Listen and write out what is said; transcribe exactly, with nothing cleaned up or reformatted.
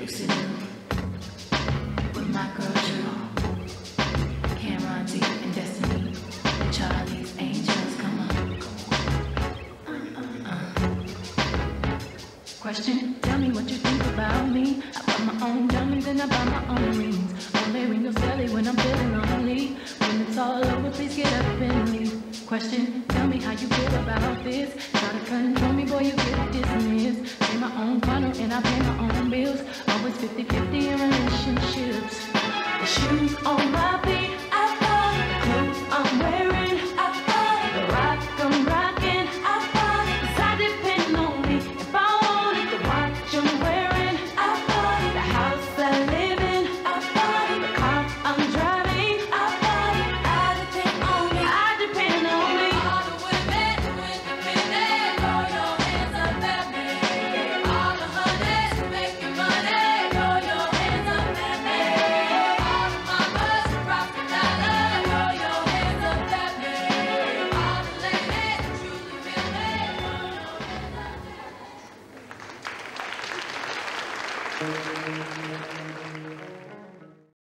Lucy Liu, with my girl Drew, Cameron D and Destiny, Charlie's Angels, come on. Uh, uh, uh. Question, tell me what you think about me. I buy my own diamonds and I buy my own rings. Only ring your celly when I'm feeling lonely. When it's all over, please get up and leave. Question, tell me how you feel about this. Try to control me, boy, you get dismissed. Pay my own funnel and I pay my own bills. Always fifty fifty in relationships. The shoes on my feet, I bought. Clothes I'm wearing, I bought. The rock I'm rocking, I bought. Cause I depend on me. If I wanted the watch I'm wearing, I bought. The house I live in, I bought. The car I'm driving, I bought. I depend on me, I depend on me. All the women who independent, throw your hands up at me. All the honeys making money, throw your hands up at me. All the mamas who rock the dollar, throw your hands up at me. All the ladies who truly feel me, throw your hands up at me.